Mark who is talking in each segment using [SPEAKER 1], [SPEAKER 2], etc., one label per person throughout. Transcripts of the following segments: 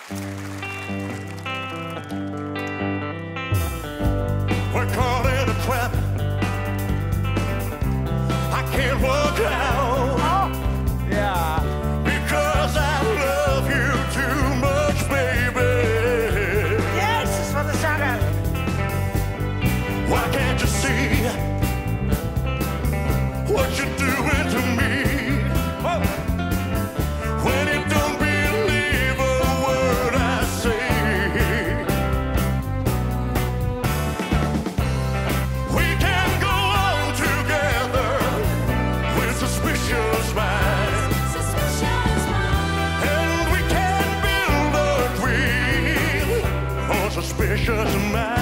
[SPEAKER 1] We're caught in a trap I can't work out.
[SPEAKER 2] Oh, yeah.
[SPEAKER 1] Because I love you too much, baby.
[SPEAKER 2] Jezus, wat een zanger.
[SPEAKER 1] Why can't you see what you're doing to me?
[SPEAKER 2] Oh.
[SPEAKER 1] When you don't believe a word I say. We can go on together with suspicious minds. And we can build a dream on suspicious minds.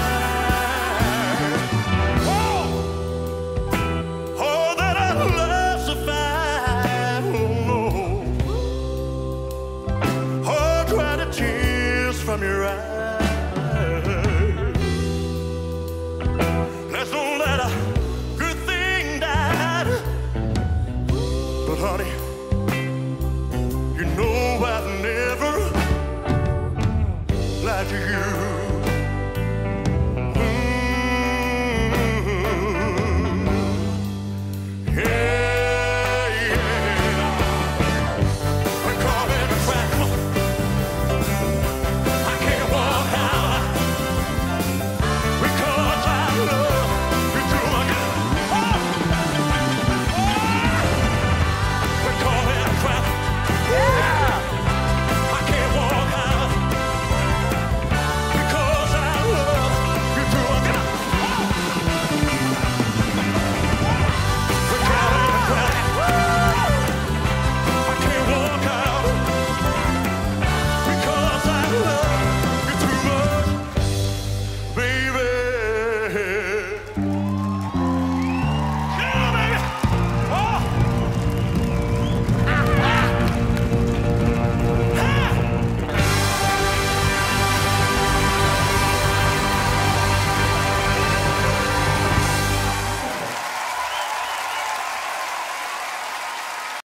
[SPEAKER 1] Oh, that our love survive. Oh, no. Oh, dry the tears from your eyes.